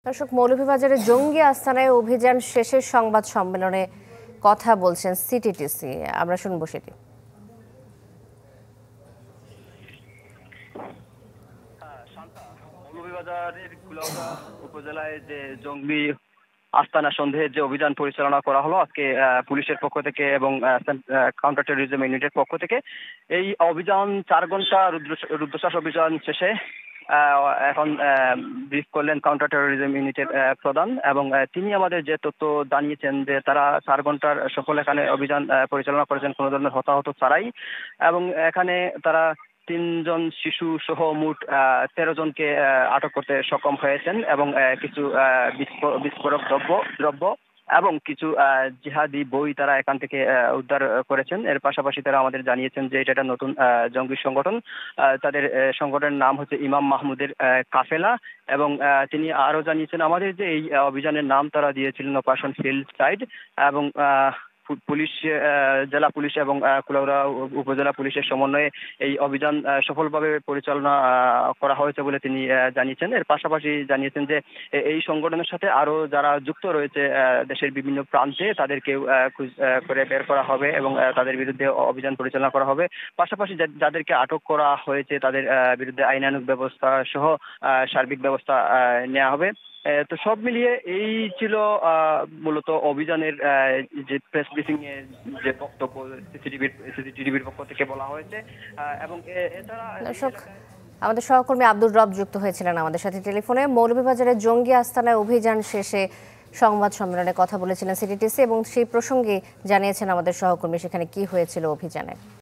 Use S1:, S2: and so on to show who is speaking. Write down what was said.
S1: দর্শক, মৌলভীবাজারে জঙ্গি আস্তানায় অভিযান শেষের সংবাদ সম্মেলনে কথা বলছেন সিটিটিসি। আমরা শুনবো সেটি।
S2: মৌলভীবাজারের কুলাউড়া উপজেলায় যে জঙ্গি আস্তানা সন্দেহে যে অভিযান পরিচালনা করা হলো আজকে পুলিশের পক্ষ থেকে এবং কাউন্টার টেরোরিজম ইউনিটের পক্ষ থেকে, এই অভিযান 4 ঘন্টা রুদ্ধশ্বাস অভিযান শেষে এখন ব্রিফ করলেন কাউন্টার টেরোরিজম ইউনিটের প্রধান, এবং তিনি আমাদের যে তথ্য জানিয়েছেন যে তারা 4 ঘন্টার সফল এখানে অভিযান পরিচালনা করেছেন কোনো ধরনের হতাহত ছাড়াই, এবং এখানে তারা 3 জন শিশু সহ মোট 13 জনকে আটক করতে সক্ষম হয়েছেন, এবং কিছু বিস্ফোরক দ্রব্য এবং কিছু জিহাদি বই তারা এখান থেকে উদ্ধার করেছেন। এর পাশাপাশি তারা আমাদের জানিয়েছেন যে এটা একটা নতুন জঙ্গি সংগঠন, তাদের সংগঠনের নাম হচ্ছে ইমাম মাহমুদের কাফেলা, এবং তিনি আরো জানিয়েছেন আমাদের যে এই অভিযানের নাম তারা দিয়েছিলেন অপারেশন ফিল্ড সাইড, এবং পুলিশ, জেলা পুলিশ এবং কুলাউড়া উপজেলা পুলিশের সমন্বয়ে এই অভিযান সফলভাবে পরিচালনা করা হয়েছে বলে তিনি জানিয়েছেন। এর পাশাপাশি জানিয়েছেন যে এই সংগঠনের সাথে আরো যারা যুক্ত রয়েছে দেশের বিভিন্ন প্রান্তে তাদেরকে করে বের করা হবে এবং তাদের বিরুদ্ধে অভিযান পরিচালনা করা হবে। পাশাপাশি যাদেরকে আটক করা হয়েছে তাদের বিরুদ্ধে আইনানুগ ব্যবস্থা সহ সার্বিক ব্যবস্থা নেওয়া হবে। তো সব মিলিয়ে এই ছিল মূলত অভিযানের যে প্রেস ব্রিফিং এর যে বক্তব্য সিসিটিভির পক্ষ থেকে বলা হয়েছে। এবং এছাড়া
S1: আমাদের সহকর্মী আব্দুর রব যুক্ত হয়েছিলেন আমাদের সাথে টেলিফোনে। মৌলভীবাজারের জঙ্গি আস্তানায় অভিযান শেষে সংবাদ সম্মেলনে কথা বলেছিলেন সিটিটিসি, এবং সেই প্রসঙ্গে জানিয়েছেন আমাদের সহকর্মী সেখানে কি হয়েছিল অভিযানে।